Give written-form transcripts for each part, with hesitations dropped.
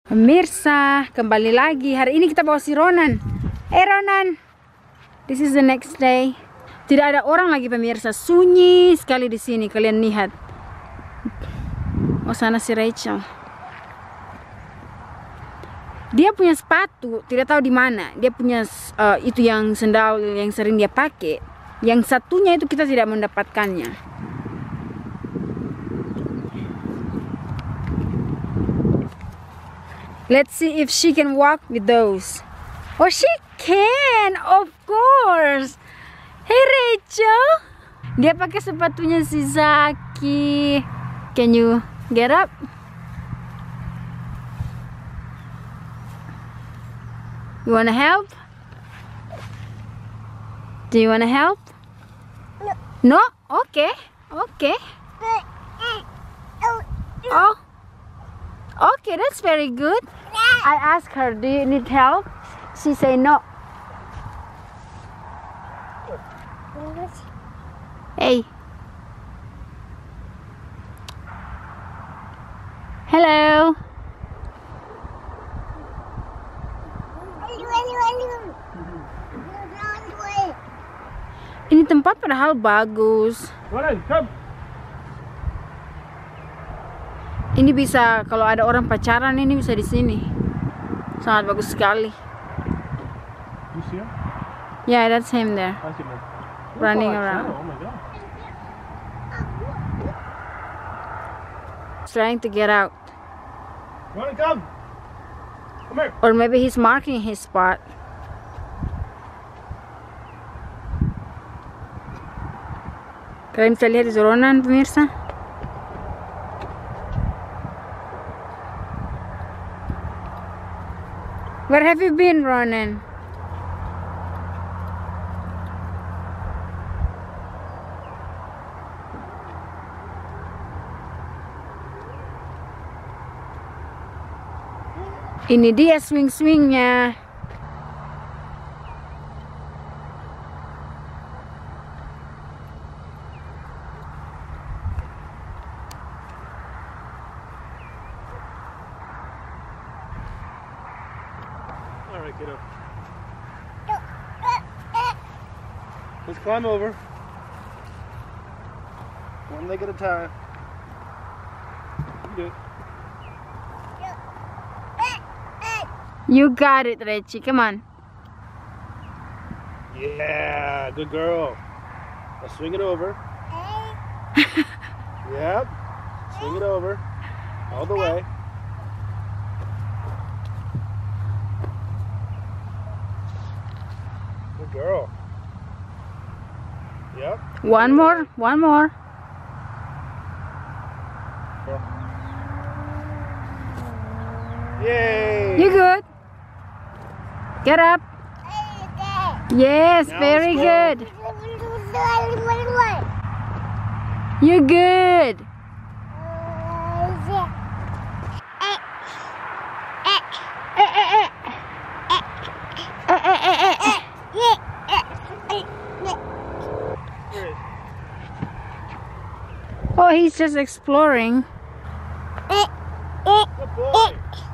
Pemirsa, kembali lagi. Hari ini kita bawa si Ronan. Ronan, this is the next day. Tidak ada orang lagi pemirsa, sunyi sekali di sini. Kalian lihat. Oh, sana si Rachel. Dia punya sepatu, tidak tahu di mana. Dia punya itu yang sendal yang sering dia pakai. Yang satunya itu kita tidak mendapatkannya. Let's see if she can walk with those. Oh, she can, of course. Hey Rachel, dia pakai sepatunya si Zaki. Can you get up? You wanna help? Do you wanna help? No. No? Okay. Okay. Oh. Okay, that's very good. I asked her, do you need help? She say no. Hey. Hello. Ini tempat padahal bagus. Ini bisa, kalau ada orang pacaran ini bisa di sini. Sangat bagus sekali. You see him? Yeah, that's him there. I see him. Running Oh, around. Oh my god. Trying to get out. Wanna come? Come here. Or maybe he's marking his spot. Kalian bisa lihat di Ronan, pemirsa. Where have you been, Ronan? Ini dia swing-swingnya. All right, get up. Let's climb over. One leg at a time. You do it. You got it, Richie. Come on. Yeah, good girl. Now swing it over. Yep. Swing it over. All the way. Good girl. Yep. One more. One more. Yay! You good? Get up. Yes, Now very let's go. good. You good. Oh, he's just exploring. Good boy.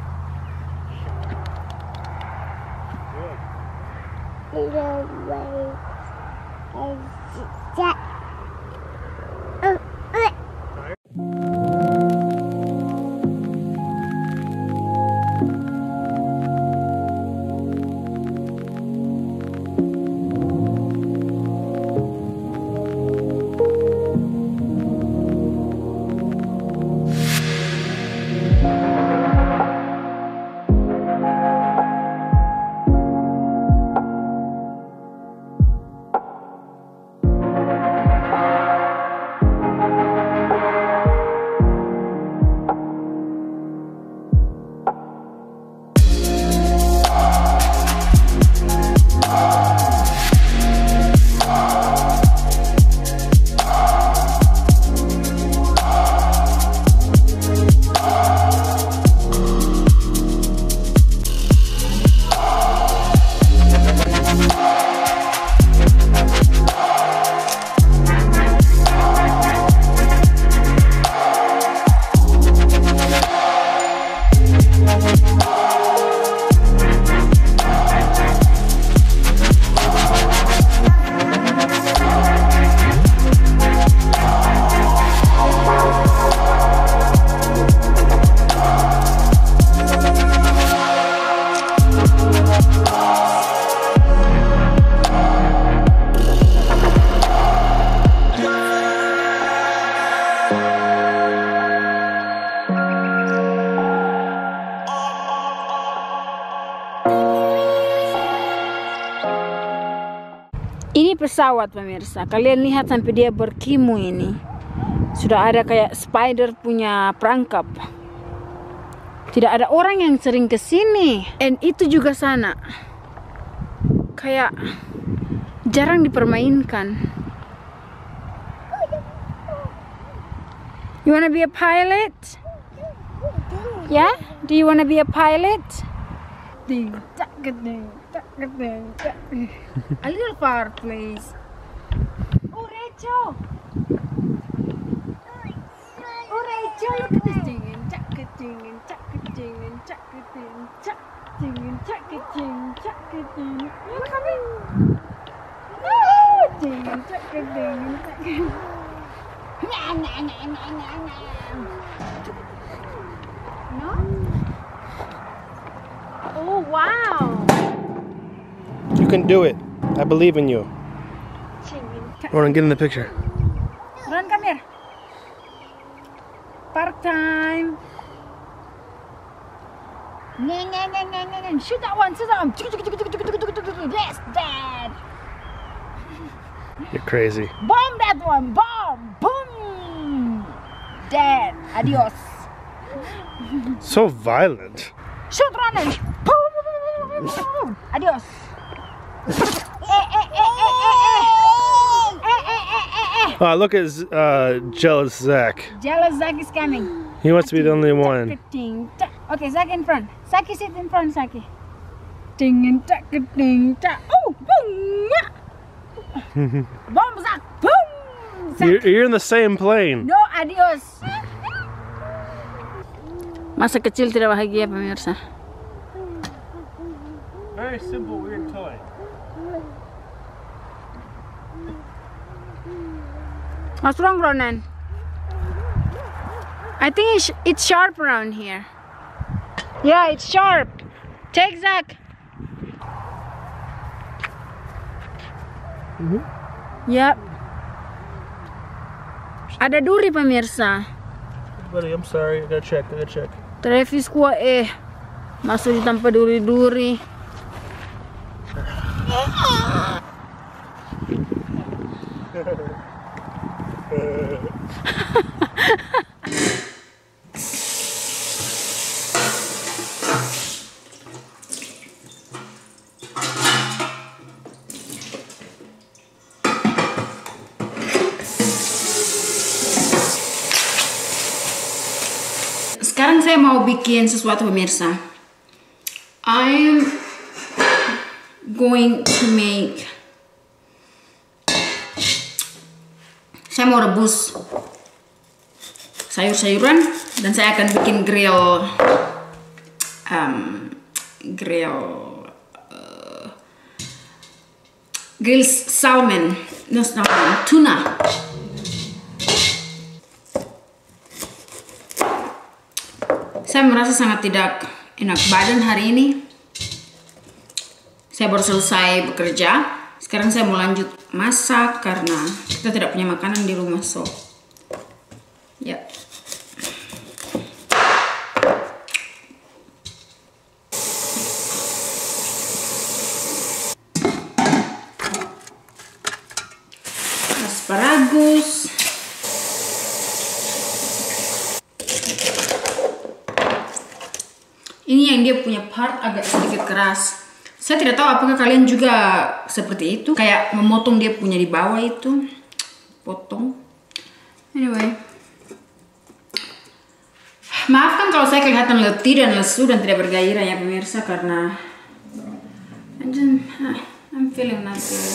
Good. pesawat pemirsa. Kalian lihat sampai dia berkimu ini. Sudah ada kayak spider punya perangkap. Tidak ada orang yang sering kesini. Dan itu juga sana. Kayak jarang dipermainkan. You wanna be a pilot? Yeah? Do you wanna be a pilot? A little far, please. Oh, Rachel! Oh, Rachel, look at this thing. You coming? No? Oh, wow! You can do it. I believe in you. Ronan, get in the picture. Ron, come here. Park time. Shoot that one, shoot that one. Yes, Dad. You're crazy. Bomb that one, bomb, boom. Dad, adios. So violent. Shoot, Ronan. Boom. Adios. Oh, look at jealous Zach. Jealous Zach is coming. He wants to be the only one. Okay, Zach in front. Saki sit in front, Saki. Ding and tack, ding tack. Oh, boom! Bomb, Zach. Boom! Zach. You're in the same plane. No, adios. Masa kecil tidak bahagia pemirsa. Very simple, weird toy. What's wrong, Ronan? I think it's sharp around here. Yeah, it's sharp. Take Zach. Yep. Ada duri pemirsa. Buddy, I'm sorry. I gotta check. Travis kuah masuk di tanpa duri-duri. Sekarang saya mau bikin sesuatu pemirsa. I'm going to make. Saya mau rebus sayur-sayuran dan saya akan bikin grill salmon, no, tuna. Saya merasa sangat tidak enak badan hari ini. Saya baru selesai bekerja. Sekarang saya mau lanjut masak karena kita tidak punya makanan di rumah, so ya. Asparagus. Ini yang dia punya part agak sedikit keras. Saya tidak tahu apakah kalian juga seperti itu, kayak memotong dia punya di bawah itu, potong. Anyway, maafkan kalau saya kelihatan letih dan lesu dan tidak bergairah ya pemirsa, karena I'm feeling not good.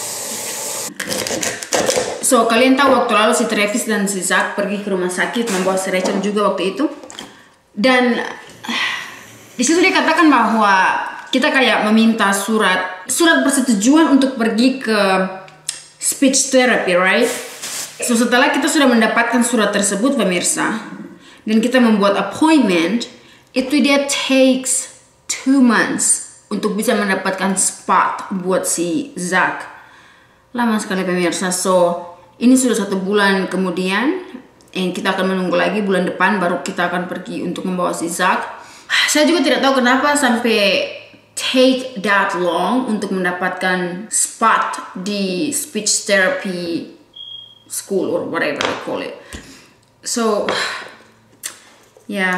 So kalian tahu waktu lalu si Travis dan si Zach pergi ke rumah sakit membawa si Rachel juga waktu itu, dan di situ dia katakan bahwa kita kayak meminta surat persetujuan untuk pergi ke speech therapy, right? So setelah kita sudah mendapatkan surat tersebut pemirsa, dan kita membuat appointment, itu dia takes 2 months untuk bisa mendapatkan spot buat si Zach. Lama sekali pemirsa. So ini sudah 1 bulan kemudian, dan kita akan menunggu lagi bulan depan baru kita akan pergi untuk membawa si Zach. Saya juga tidak tahu kenapa sampai take that long untuk mendapatkan spot di speech therapy school or whatever they call it. So, ya,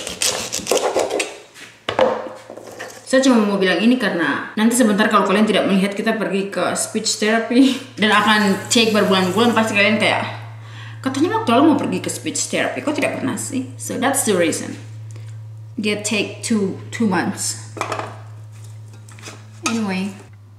saya cuma mau bilang ini karena nanti sebentar kalau kalian tidak melihat kita pergi ke speech therapy dan akan take berbulan-bulan, pasti kalian kayak, katanya waktu lalu mau pergi ke speech therapy, kok tidak pernah sih? So that's the reason. Dia take two months. Anyway.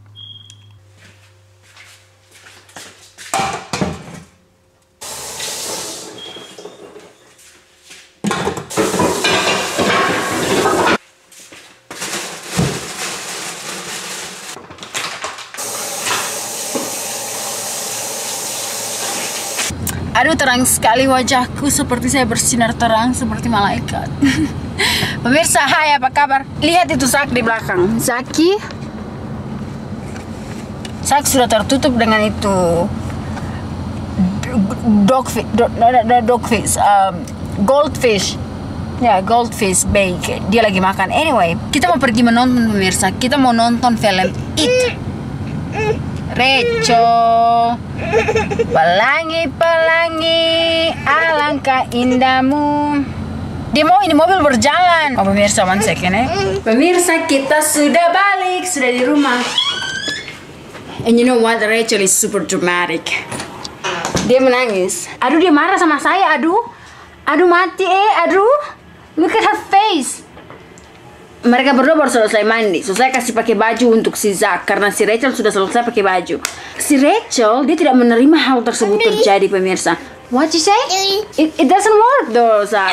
Aduh, terang sekali wajahku, seperti saya bersinar terang seperti malaikat. Pemirsa, hai, apa kabar? Lihat itu Zak di belakang. Zaki sudah tertutup dengan itu goldfish. Ya, goldfish bake. Dia lagi makan. Anyway, kita mau pergi menonton, pemirsa. Kita mau nonton film It. Reco, pelangi-pelangi, alangkah indahmu. Dia mau ini mobil berjalan. Oh, pemirsa, one second ya. Pemirsa, kita sudah balik, sudah di rumah. And you know what? Rachel is super dramatic. Dia menangis. Aduh, dia marah sama saya. Aduh mati aduh. Look at her face. Mereka berdua baru selesai mandi. So saya kasih pakai baju untuk si Zak karena si Rachel sudah selesai pakai baju. Si Rachel dia tidak menerima hal tersebut terjadi, pemirsa. What you say? It doesn't work though, Zak.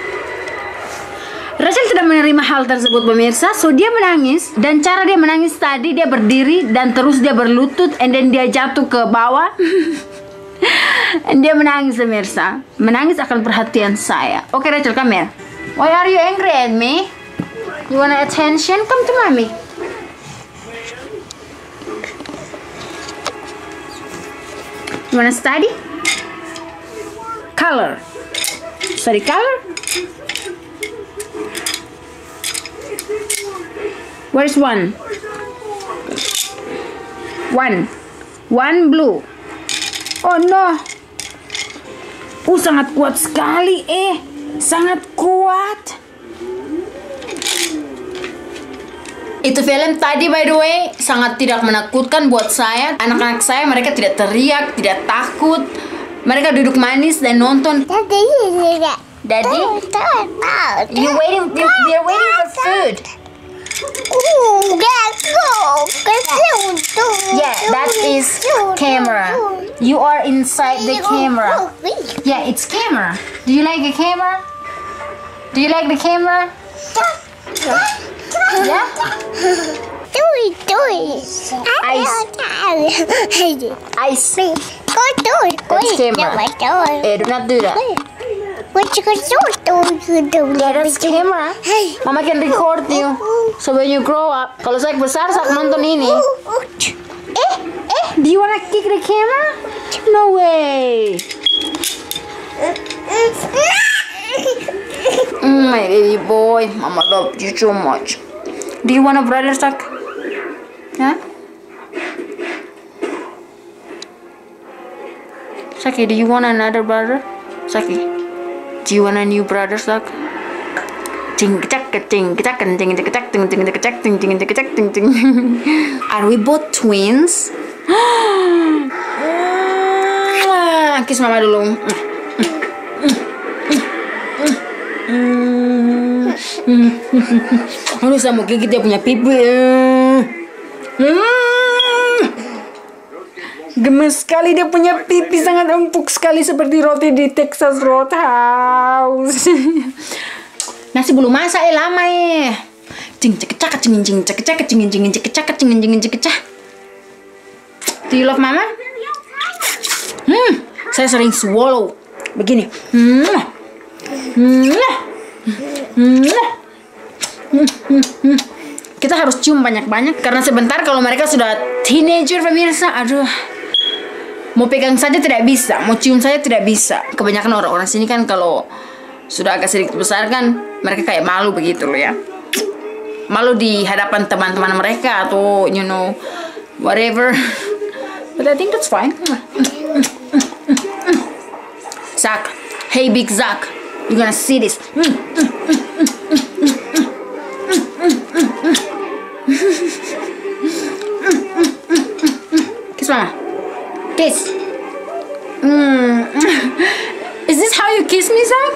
Rachel tidak menerima hal tersebut, pemirsa. So dia menangis, dan cara dia menangis tadi, dia berdiri dan terus dia berlutut, and then dia jatuh ke bawah. And dia menangis, pemirsa. Menangis akan perhatian saya. Oke, Rachel, come here. Why are you angry at me? You want attention? Come to mommy. You wanna study? Color. Study color? Where's one? One blue. Oh no. Sangat kuat sekali, sangat kuat. Itu film tadi, by the way, sangat tidak menakutkan buat saya. Anak-anak saya, mereka tidak teriak, tidak takut. Mereka duduk manis dan nonton. Daddy? We're waiting for food. Yeah, that is camera. You are inside the camera. Yeah, it's camera. Do you like the camera? Do you like the camera? Yeah? Ice. That's camera. Do not do that. Yeah, that's camera. Mama can record you. So when you grow up, kalau saya besar, saya nonton ini. Do you wanna kick the camera? No way. My baby boy, Mama loves you so much. Do you want a brother, Zak? Huh? Zaki, do you want another brother? Zaki, do you want a new brother, Zak? Are we both twins? Kiss Mama dulu. Aduh, saya mau gigit dia punya pipi. Gemes sekali dia punya pipi, sangat empuk sekali seperti roti di Texas Roadhouse. Nasi belum masak lama Cing cekecak cing cing cekecak cing cing cekecak cing cing cekecak. Do you love Mama? Saya sering swallow begini. Kita harus cium banyak-banyak karena sebentar kalau mereka sudah teenager, pemirsa, aduh, mau pegang saja tidak bisa, mau cium saja tidak bisa. Kebanyakan orang-orang sini kan kalau sudah agak sedikit besar kan mereka kayak malu begitu loh ya. malu di hadapan teman-teman mereka atau you know whatever. But I think that's fine. Zach, hey big Zach, you're gonna see this. Kiss mama. Kiss. Is this how you kiss me, Zach?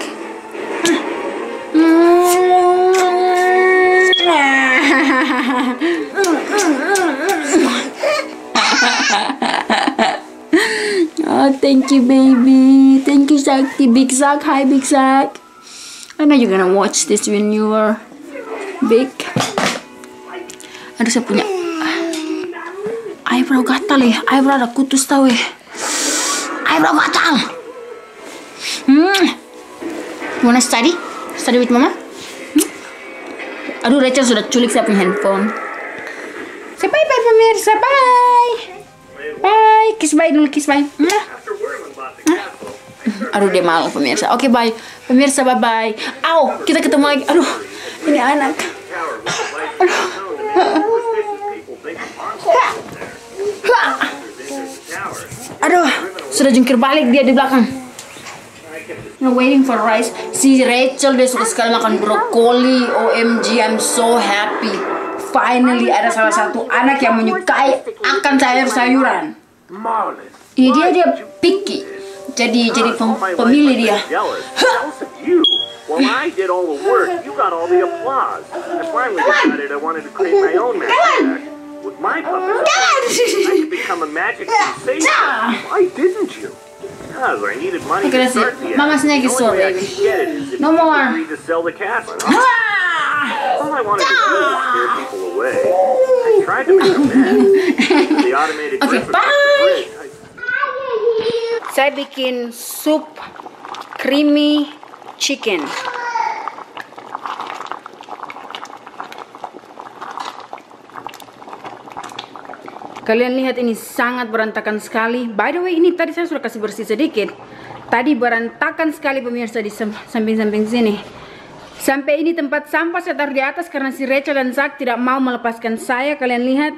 Oh, thank you, baby. Thank you, Zach. Big Zach. Hi, Big Zach. I know you're gonna watch this when you are big. Aduh, saya punya eyebrow gatal ya. Eyebrow ada kutus tau ya. Eyebrow gatal. Wanna study? Study with mama? Aduh, Rachel sudah culik saya punya handphone. Say bye-bye pemirsa, bye. Bye, kiss bye dulu, kiss bye. Aduh, dia malu pemirsa. Oke, bye. Pemirsa, bye-bye. Au, kita ketemu lagi. Aduh, ini anak. Aduh, sudah jungkir balik dia di belakang. Waiting for rice. Si Rachel dia suka sekali makan brokoli. OMG, I'm so happy. Finally ada salah satu anak yang menyukai akan sayur-sayuran. Ini dia picky. Jadi pemilih dia. Well, I did all the work. You got all the applause. I finally decided I wanted to create my own magic act. With my puppet, I could become a magic sensation. Why didn't you? Because I needed money to start the act. Mama's neck is sore, baby. No more. To sell the castle. All I wanted to do was scare people away. I tried to make a mess. The automated Okay, bye. Saya bikin sup creamy chicken. Kalian lihat ini sangat berantakan sekali. By the way, ini tadi saya sudah kasih bersih sedikit. Tadi berantakan sekali pemirsa di samping-samping sini. Sampai ini tempat sampah saya taruh di atas karena si Rachel dan Zach tidak mau melepaskan saya. Kalian lihat.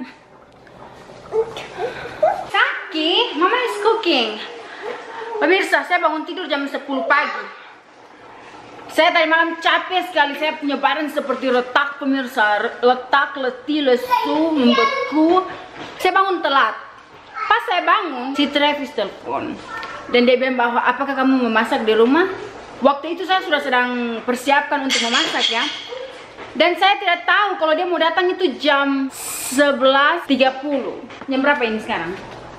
Saki, Mama is cooking. Pemirsa, saya bangun tidur jam 10 pagi. Saya tadi malam capek sekali. Saya punya badan seperti retak pemirsa. Letak, letih, lesu, membeku. Saya bangun telat. Pas saya bangun, si Travis telepon. Dan dia bilang bahwa apakah kamu memasak di rumah? Waktu itu saya sudah sedang persiapkan untuk memasak ya. Dan saya tidak tahu kalau dia mau datang itu jam 11.30. Jam berapa ini sekarang?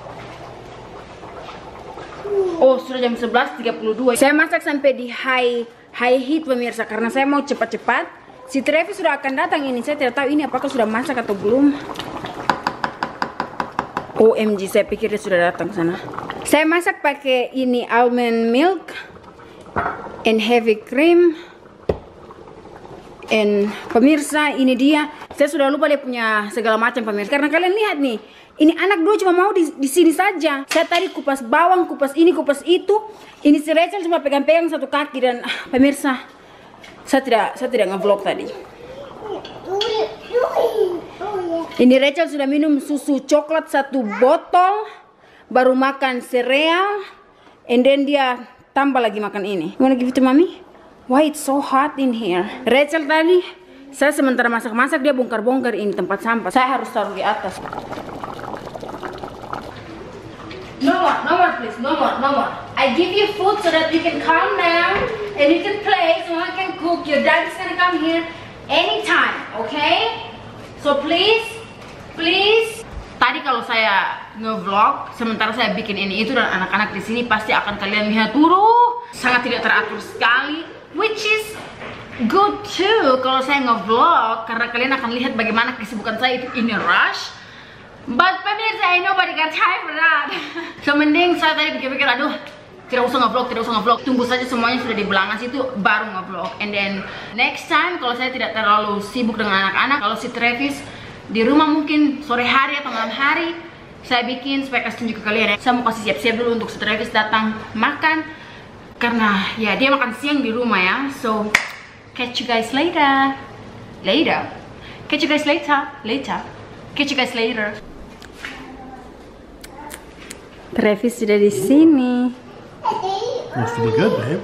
Oh, sudah jam 11.32. Saya masak sampai di high heat pemirsa karena saya mau cepat-cepat. Si Travis sudah akan datang ini. Saya tidak tahu ini apakah sudah masak atau belum. OMG, saya pikir dia sudah datang sana. Saya masak pakai ini almond milk and heavy cream. And pemirsa, ini dia. Saya sudah lupa dia punya segala macam pemirsa. Karena kalian lihat nih, ini anak dua cuma mau di sini saja. Saya tadi kupas bawang, kupas ini, kupas itu. Ini si Rachel cuma pegang-pegang satu kaki dan pemirsa, saya tidak nge-vlog tadi. Ini Rachel sudah minum susu coklat 1 botol, baru makan sereal, and then dia tambah lagi makan ini. You wanna give it to mommy? Why it's so hot in here? Rachel tadi, saya sementara masak-masak dia bongkar-bongkar ini tempat sampah. Saya harus taruh di atas. No more please, no more. I give you food so that you can calm down and you can play, so I can cook. Your dad is gonna come here anytime, okay? So please. Tadi kalau saya nge-vlog sementara saya bikin ini itu dan anak-anak di sini pasti akan kalian lihat sangat tidak teratur sekali, which is good too kalau saya nge-vlog karena kalian akan lihat bagaimana kesibukan saya itu in a rush. But pemirsa, I nobody got time for that. So mending saya tadi pikir-pikir, aduh, tidak usah nge-vlog. Tunggu saja semuanya sudah di Belangas itu baru nge-vlog. And then next time kalau saya tidak terlalu sibuk dengan anak-anak, kalau si Travis di rumah mungkin sore hari atau malam hari, saya bikin supaya kasih tunjuk ke kalian ya. Saya mau kasih siap-siap dulu untuk si Travis datang makan karena ya dia makan siang di rumah ya. So catch you guys later. Catch you guys later. Catch you guys later. Travis sudah di sini. Looks to be good, babe.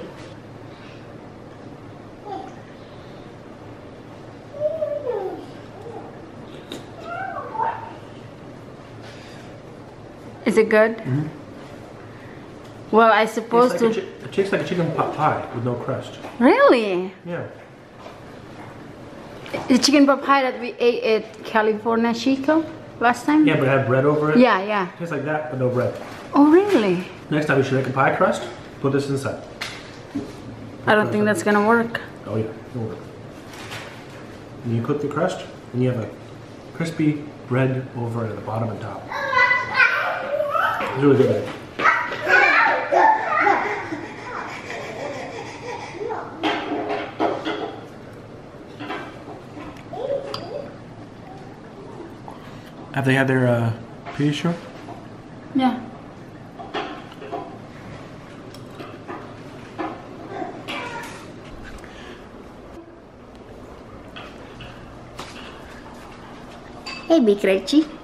Is it good? Mm-hmm. Well, I suppose It tastes like a chicken pot pie with no crust. Really? Yeah. The chicken pot pie that we ate at California Chico last time? Yeah, but it had bread over it. Yeah, yeah. Tastes like that, but no bread. Oh, really? Next time you should make a pie crust, put this inside. I don't think that's gonna work. Oh yeah, it'll work. And you cook the crust, and you have a crispy bread over it at the bottom and top. It's really good, babe. Have they had their Pediasure? Yeah. Hey, Big Reggie.